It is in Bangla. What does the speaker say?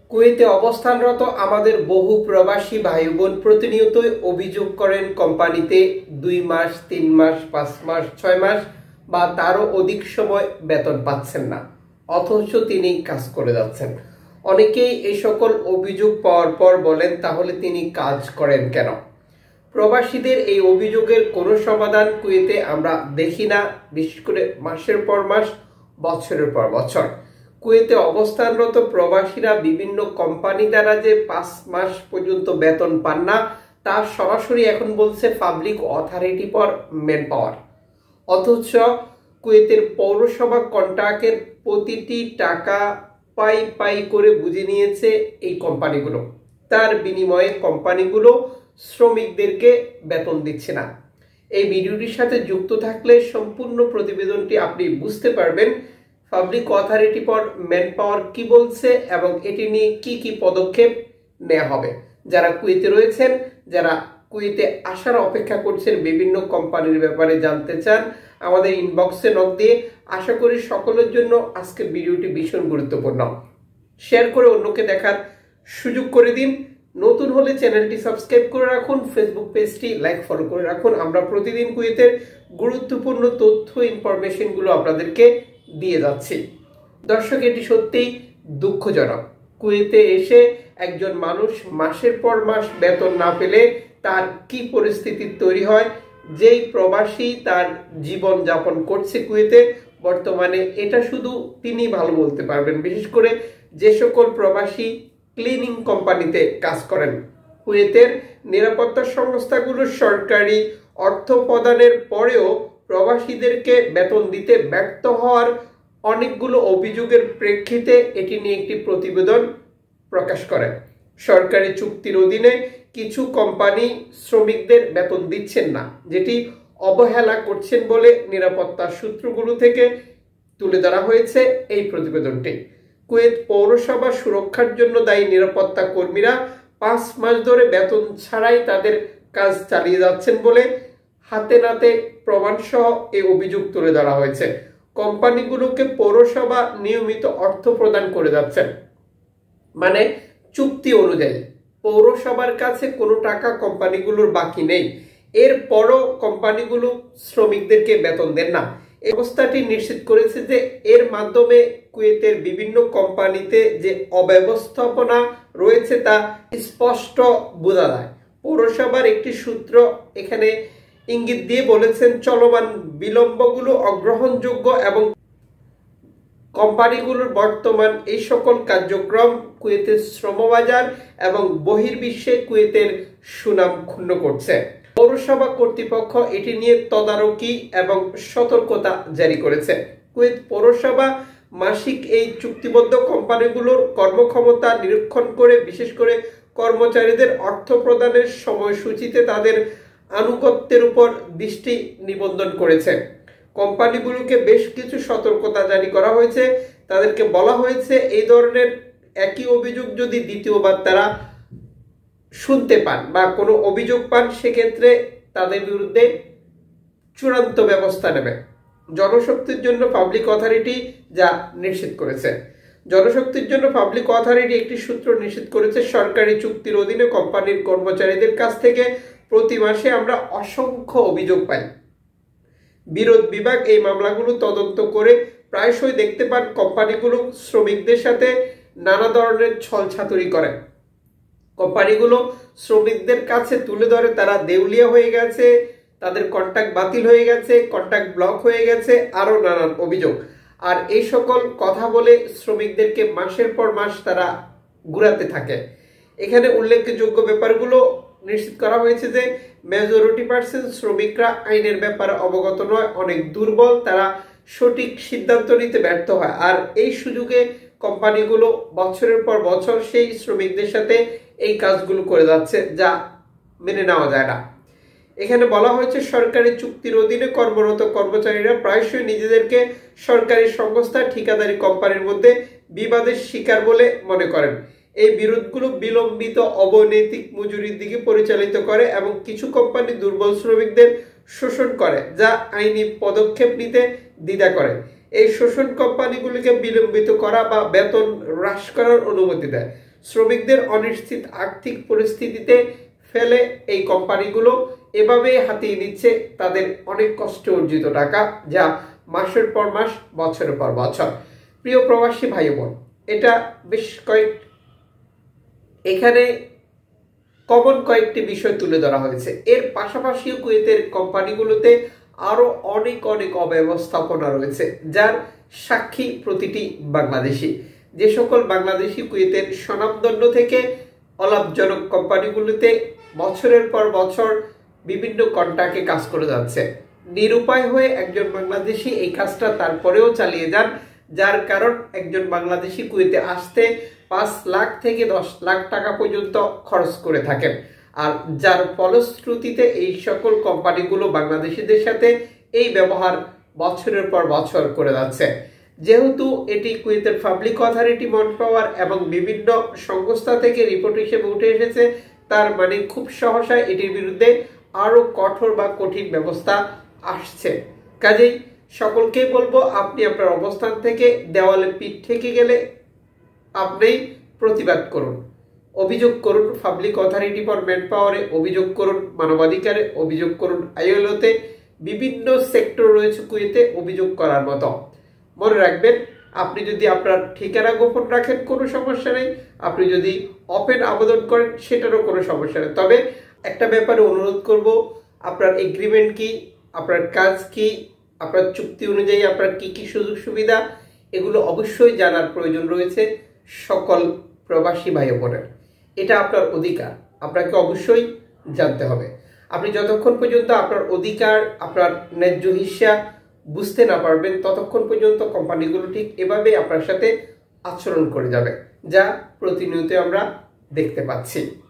কুয়েতে অবস্থানরত আমাদের বহু প্রবাসী ভাই বোন প্রতিনিয়তই অভিযোগ করেন কোম্পানিতে 2 মাস 3 মাস 5 মাস 6 মাস বা তারও অধিক সময় বেতন পাচ্ছেন না, অথচ তিনি কাজ করে যাচ্ছেন। অনেকেই এই সকল অভিযোগ পাওয়ার পর বলেন, তাহলে তিনি কাজ করেন কেন? প্রবাসীদের এই অভিযোগের কোনো সমাধান কুয়েতে আমরা দেখি না, বিশেষ করে মাসের পর মাস, বছরের পর বছর। কুয়েতে অবস্থানরত প্রবাসীরা বিভিন্ন কোম্পানি দ্বারা যে 5 মাস পর্যন্ত বেতন পান না, তা সরাসরি এখন বলছে public authority for manpower. অথচ কুয়েতের পৌরসভা কন্ট্রাক্টের প্রতিটি টাকা পাই পাই করে বুঝে নিয়েছে এই কোম্পানিগুলো। তার বিনিময়ে কোম্পানিগুলো শ্রমিকদেরকে বেতন দিচ্ছে না। এই ভিডিওটির সাথে যুক্ত থাকলে সম্পূর্ণ প্রতিবেদনটি আপনি বুঝতে পারবেন public authority for manpower কি বলছে এবং এটি নিয়ে কি কি পদক্ষেপ নেওয়া হবে। যারা কুয়েতে রয়েছেন, যারা কুয়েতে আসার অপেক্ষা করছেন, বিভিন্ন কোম্পানির ব্যাপারে জানতে চান, আমাদের ইনবক্সে নক দিয়ে। আশা করি সকলের জন্য আজকের ভিডিওটি ভীষণ গুরুত্বপূর্ণ। শেয়ার করে অন্যকে দেখার সুযোগ করে দিন। নতুন হলে চ্যানেলটি সাবস্ক্রাইব করে রাখুন, ফেসবুক পেজটি লাইক ফলো করে রাখুন। আমরা প্রতিদিন কুয়েতের গুরুত্বপূর্ণ তথ্য ইনফরমেশনগুলো আপনাদেরকে দিয়ে যাচ্ছি। দর্শক, এটি সত্যিই দুঃখজনক। কুয়েতে এসে একজন মানুষ মাসের পর মাস বেতন না পেলে তার কি পরিস্থিতি তৈরি হয়। যেই প্রবাসী তার জীবন যাপন করছে কুয়েতে বর্তমানে, এটা শুধু তিনি ভালো বলতে পারবেন। বিশেষ করে যে সকল প্রবাসী ক্লিনিং কোম্পানিতে কাজ করেন, কুয়েতের নিরাপত্তা সংস্থাগুলো সরকারি অর্থ প্রদানের পরেও প্রবাসীদেরকে বেতন দিতে ব্যর্থ হওয়ার অনেকগুলো অভিযোগের প্রেক্ষিতে এটি নিয়ে একটি প্রতিবেদন প্রকাশ করে। সরকারি চুক্তির অধীনে কিছু কোম্পানি শ্রমিকদের বেতন দিচ্ছেন না, যেটি অবহেলা করছেন বলে নিরাপত্তা সূত্রগুলো থেকে তুলে ধরা হয়েছে এই প্রতিবেদনটি। কুয়েত পৌরসভা সুরক্ষার জন্য দায়ী নিরাপত্তা কর্মীরা 5 মাস ধরে বেতন ছাড়াই তাদের কাজ চালিয়ে যাচ্ছেন বলে হাতে নাতে প্রমাণ সহ এই অভিযোগ তুলে ধরা হয়েছে। কোম্পানিগুলোকে পৌরসভা নিয়মিত অর্থ প্রদান করে যাচ্ছেন, মানে চুক্তি অনুযায়ী পৌরসভার কাছে কোনো টাকা কোম্পানিগুলোর বাকি নেই। এরপরও কোম্পানিগুলো শ্রমিকদেরকে বেতন দেন না। এই অবস্থাটি নিশ্চিত করেছে যে এর মাধ্যমে কুয়েতের বিভিন্ন কোম্পানিতে যে অব্যবস্থাপনা রয়েছে তা স্পষ্ট বোঝা যায়। পৌরসভার একটি সূত্র এখানে ইঙ্গিত দিয়ে বলেছেন, চলমান বিলম্বগুলো অগ্রহণযোগ্য এবং কোম্পানিগুলোর বর্তমান এই সকল কার্যক্রম কুয়েতের শ্রমবাজার এবং বহির্বিশ্বে কুয়েতের সুনাম ক্ষুণ্ণ করছে। পৌরসভা কর্তৃপক্ষ এটি নিয়ে তদারকি এবং সতর্কতা জারি করেছে। কুয়েত পৌরসভা মাসিক এই চুক্তিবদ্ধ কোম্পানিগুলোর কর্মক্ষমতা নিরীক্ষণ করে বিশেষ করে কর্মচারীদের অর্থ প্রদানের সময়সূচিতে তাদের আনুগত্যের উপর দৃষ্টি নিবন্ধন করেছে। কোম্পানিগুলোকে বেশ কিছু সতর্কতা জারি করা হয়েছে। তাদেরকে বলা হয়েছে এই ধরনের একই অভিযোগ যদি দ্বিতীয়বার তারা শুনতে পান বা কোনো অভিযোগ পান, সেক্ষেত্রে তাদের বিরুদ্ধে চূড়ান্ত ব্যবস্থা নেবে। জনশক্তির জন্য পাবলিক অথরিটি যা নিশ্চিত করেছে। জনশক্তির জন্য পাবলিক অথরিটি একটি সূত্র নিশ্চিত করেছে, সরকারি চুক্তির অধীনে কোম্পানির কর্মচারীদের কাছ থেকে প্রতি মাসে আমরা অসংখ্য অভিযোগ পাই। বিরোধ বিভাগ এই মামলাগুলো তদন্ত করে প্রায়শই দেখতে পান কোম্পানিগুলো শ্রমিকদের সাথে নানা ধরনের ছলছাতুরি করে। কোম্পানিগুলো শ্রমিকদের কাছে তুলে ধরে তারা দেউলিয়া হয়ে গেছে, তাদের কন্ট্রাক্ট বাতিল হয়ে গেছে, কন্ট্রাক্ট ব্লক হয়ে গেছে, আরো নানান অভিযোগ। আর এই সকল কথা বলে শ্রমিকদেরকে মাসের পর মাস তারা ঘুরাতে থাকে। এখানে উল্লেখযোগ্য ব্যাপারগুলো নিশ্চিত করা হয়েছে যে মেজরিটি পার্সেন্ট শ্রমিকরা আইনের ব্যাপারে অবগত নয়, অনেক দুর্বল, তারা সঠিক সিদ্ধান্ত নিতে ব্যর্থ হয়। আর এই সুযোগে কোম্পানিগুলো বছরের পর বছর সেই শ্রমিকদের সাথে এই কাজগুলো করে যাচ্ছে, যা মেনে নেওয়া যায় না। এখানে বলা হয়েছে, সরকারি চুক্তির অধীনে কর্মরত কর্মচারীরা প্রায়শই নিজেদেরকে সরকারি সংস্থা ঠিকাদারি কোম্পানির মধ্যে বিবাদের শিকার বলে মনে করেন। এই বিরোধগুলো বিলম্বিত অবৈতনিক মজুরির দিকে পরিচালিত করে এবং কিছু কোম্পানি দুর্বল শ্রমিকদের শোষণ করে, যা আইনি পদক্ষেপ নিতে দ্বিধা করে। এই শোষণ কোম্পানিগুলিকে বিলম্বিত করা বা বেতন হ্রাস করার অনুমতি দেয়। শ্রমিকদের অনিশ্চিত আর্থিক পরিস্থিতিতে ফেলে এই কোম্পানিগুলো এভাবে হাতিয়ে নিচ্ছে তাদের অনেক কষ্টে অর্জিত টাকা, যা মাসের পর মাস, বছরের পর বছর। প্রিয় প্রবাসী ভাই বোন, এটা বেশ এখানে কমন কয়েকটি বিষয় তুলে ধরা হয়েছে। এর পাশাপাশিও কুয়েতের কোম্পানিগুলোতে আরো অনেক অনেক অব্যবস্থাপনা রয়েছে, যার সাক্ষী প্রতিটি বাংলাদেশি। যে সকল বাংলাদেশি কুয়েতের স্বনামধন্য থেকে অলাভজনক কোম্পানিগুলোতে বছরের পর বছর বিভিন্ন কন্ট্রাক্টে কাজ করে যাচ্ছে, নিরুপায় হয়ে একজন বাংলাদেশি এই কাজটা তারপরেও চালিয়ে যান, যার কারণ একজন বাংলাদেশি কুয়েতে আসতে 5 লাখ থেকে 10 লাখ টাকা পর্যন্ত খরচ করে থাকেন। আর যার ফলশ্রুতিতে এই সকল কোম্পানিগুলো বাংলাদেশিদের সাথে এই ব্যবহার বছরের পর বছর করে যাচ্ছে। যেহেতু এটি কুয়েতের পাবলিক অথরিটি ম্যান পাওয়ার এবং বিভিন্ন সংস্থা থেকে রিপোর্ট হিসেবে উঠে এসেছে, তার মানে খুব সহসায় এটির বিরুদ্ধে আরো কঠোর বা কঠিন ব্যবস্থা আসছে। কাজেই সকলকেই বলবো, আপনি আপনার অবস্থান থেকে দেওয়ালে পিঠ ঠেকে গেলে আপনি প্রতিবাদ করুন, অভিযোগ করুন পাবলিক অথরিটি ফর ম্যান পাওয়ারে, অভিযোগ করুন মানবাধিকারে, অভিযোগ করুন আইএলওতে। বিভিন্ন সেক্টর রয়েছে কুয়েতে অভিযোগ করার মতো। মনে রাখবেন, আপনি যদি আপনার ঠিকানা গোপন রাখেন কোনো সমস্যা নেই, আপনি যদি ওপেন আবেদন করেন সেটারও কোনো সমস্যা নেই। তবে একটা ব্যাপারে অনুরোধ করব, আপনার এগ্রিমেন্ট কি, আপনার কাজ কি, আপনার চুক্তি অনুযায়ী আপনার কি কি সুযোগ সুবিধা, এগুলো অবশ্যই জানার প্রয়োজন রয়েছে সকল প্রবাসী ভাই বোনের। এটা আপনার অধিকার, আপনাকে অবশ্যই জানতে হবে। আপনি যতক্ষণ পর্যন্ত আপনার অধিকার, আপনার ন্যায্য হিস্সা বুঝতে না পারবেন, ততক্ষণ পর্যন্ত কোম্পানিগুলো ঠিক এভাবে আপনার সাথে আচরণ করে যাবে, যা প্রতিনিয়ত আমরা দেখতে পাচ্ছি।